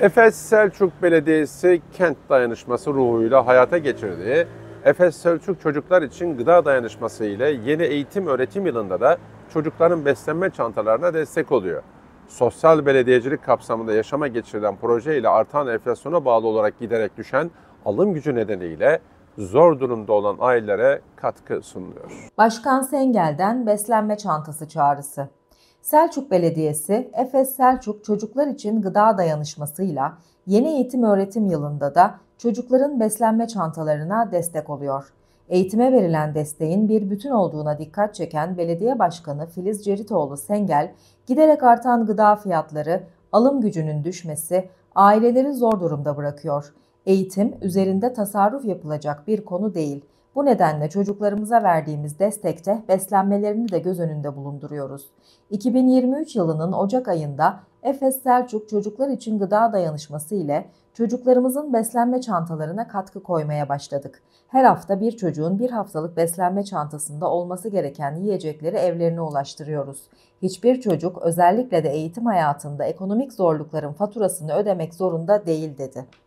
Efes Selçuk Belediyesi kent dayanışması ruhuyla hayata geçirdiği Efes Selçuk Çocuklar için Gıda Dayanışması ile yeni eğitim öğretim yılında da çocukların beslenme çantalarına destek oluyor. Sosyal belediyecilik kapsamında yaşama geçirilen proje ile artan enflasyona bağlı olarak giderek düşen alım gücü nedeniyle zor durumda olan ailelere katkı sunuluyor. Başkan Sengel'den beslenme çantası çağrısı. Selçuk Belediyesi, Efes Selçuk Çocuklar için Gıda Dayanışması'yla yeni eğitim öğretim yılında da çocukların beslenme çantalarına destek oluyor. Eğitime verilen desteğin bir bütün olduğuna dikkat çeken Belediye Başkanı Filiz Ceritoğlu Sengel, giderek artan gıda fiyatları, alım gücünün düşmesi aileleri zor durumda bırakıyor. Eğitim üzerinde tasarruf yapılacak bir konu değil. Bu nedenle çocuklarımıza verdiğimiz destekte beslenmelerini de göz önünde bulunduruyoruz. 2023 yılının Ocak ayında Efes Selçuk Çocuklar için Gıda Dayanışması ile çocuklarımızın beslenme çantalarına katkı koymaya başladık. Her hafta bir çocuğun bir haftalık beslenme çantasında olması gereken yiyecekleri evlerine ulaştırıyoruz. Hiçbir çocuk, özellikle de eğitim hayatında ekonomik zorlukların faturasını ödemek zorunda değil, dedi.